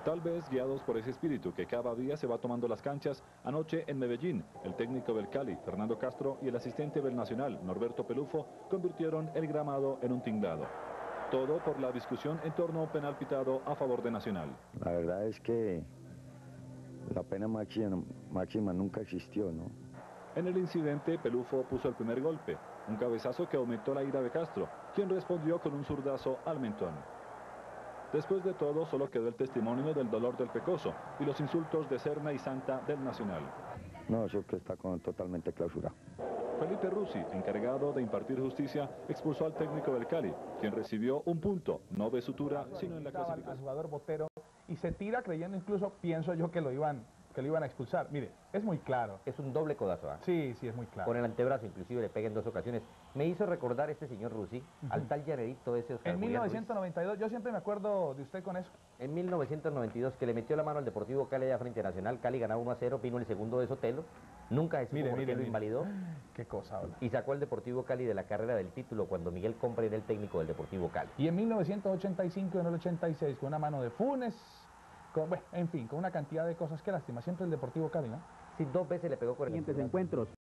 Tal vez guiados por ese espíritu que cada día se va tomando las canchas, anoche en Medellín, el técnico del Cali, Fernando Castro, y el asistente del Nacional, Norberto Pelufo, convirtieron el gramado en un tinglado. Todo por la discusión en torno a un penal pitado a favor de Nacional. La verdad es que la pena máxima nunca existió, ¿no? En el incidente, Pelufo puso el primer golpe, un cabezazo que aumentó la ira de Castro, quien respondió con un zurdazo al mentón. Después de todo, solo quedó el testimonio del dolor del pecoso y los insultos de Serna y Santa del Nacional. No, eso que está totalmente clausurado. Felipe Rusi, encargado de impartir justicia, expulsó al técnico del Cali, quien recibió un punto, no de sutura, sino en la clasificación. Al jugador Botero y se tira creyendo, incluso pienso yo que lo iban a expulsar. Mire, es muy claro. Es un doble codazo, ¿eh? Sí, sí, es muy claro. Con el antebrazo, inclusive le pega en 2 ocasiones. Me hizo recordar este señor Rusi, al tal llanerito ese Oscar En Julián 1992, yo siempre me acuerdo de usted con eso. En 1992, que le metió la mano al Deportivo Cali allá frente a Nacional. Cali ganaba 1-0, vino el segundo de Sotelo. Nunca se supo por qué lo invalidó. Qué cosa habla. Y sacó al Deportivo Cali de la carrera del título cuando Miguel Compra era el técnico del Deportivo Cali. Y en 1985, en el 86, con una mano de Funes, bueno, en fin, con una cantidad de cosas. Qué lástima, siempre el Deportivo Cali, ¿no? Sí, 2 veces le pegó con el Siguientes encuentros.